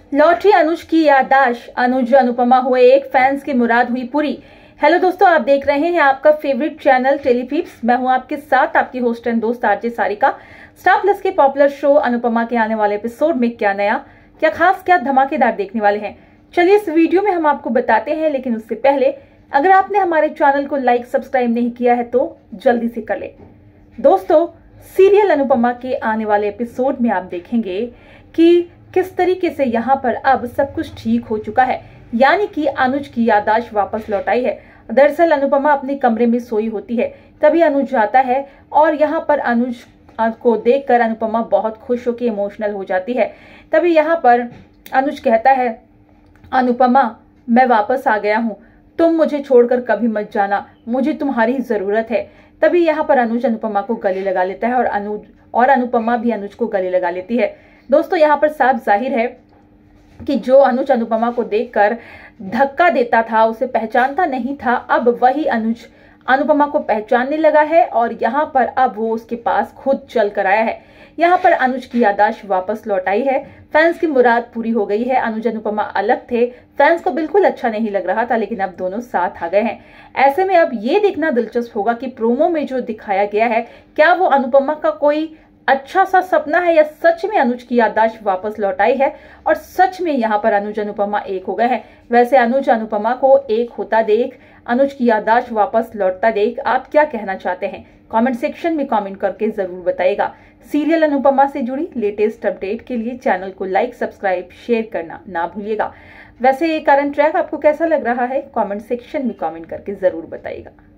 लौटी अनुज की याददाश्त, अनुज अनुपमा हुए एक, फैंस की मुराद हुई पूरी। हेलो दोस्तों, आप देख रहे हैं आपका फेवरेट चैनल टेलीफिप्स। मैं हूं आपके साथ आपकी होस्ट एंड दोस्त आरजे सारिका। स्टार प्लस के पॉपुलर शो अनुपमा के आने वाले एपिसोड में क्या नया, क्या खास, क्या धमाकेदार देखने वाले हैं, चलिए इस वीडियो में हम आपको बताते हैं। लेकिन उससे पहले अगर आपने हमारे चैनल को लाइक सब्सक्राइब नहीं किया है तो जल्दी से कर ले। दोस्तों, सीरियल अनुपमा के आने वाले एपिसोड में आप देखेंगे कि किस तरीके से यहाँ पर अब सब कुछ ठीक हो चुका है, यानी कि अनुज की याददाश्त वापस लौट आई है। दरअसल अनुपमा अपने कमरे में सोई होती है, तभी अनुज आता है और यहाँ पर अनुज को देखकर अनुपमा बहुत खुश होकर इमोशनल हो जाती है। तभी यहाँ पर अनुज कहता है, अनुपमा मैं वापस आ गया हूँ, तुम मुझे छोड़कर कभी मत जाना, मुझे तुम्हारी जरूरत है। तभी यहाँ पर अनुज अनुपमा को गले लगा लेता है और अनुपमा भी अनुज को गले लगा लेती है। दोस्तों, यहाँ पर साफ जाहिर है कि जो अनुज अनुपमा को देखकर धक्का देता था, उसे पहचानता नहीं था, अब वही अनुज अनुपमा को पहचानने लगा है और यहाँ पर अब वो उसके पास खुद चल कर आया है। यहाँ पर अनुज की याददाश्त वापस लौट आई है, फैंस की मुराद पूरी हो गई है। अनुज अनुपमा अलग थे, फैंस को बिल्कुल अच्छा नहीं लग रहा था, लेकिन अब दोनों साथ आ गए हैं। ऐसे में अब ये देखना दिलचस्प होगा कि प्रोमो में जो दिखाया गया है, क्या वो अनुपमा का कोई अच्छा सा सपना है या सच में अनुज की याददाश्त वापस लौट आई है और सच में यहाँ पर अनुज अनुपमा एक हो गए हैं। वैसे अनुज अनुपमा को एक होता देख, अनुज की याददाश्त वापस लौटता देख आप क्या कहना चाहते हैं? कमेंट सेक्शन में कमेंट करके जरूर बताइएगा। सीरियल अनुपमा से जुड़ी लेटेस्ट अपडेट के लिए चैनल को लाइक सब्सक्राइब शेयर करना ना भूलिएगा। वैसे ये करंट ट्रैक आपको कैसा लग रहा है? कमेंट सेक्शन में कमेंट करके जरूर बताइएगा।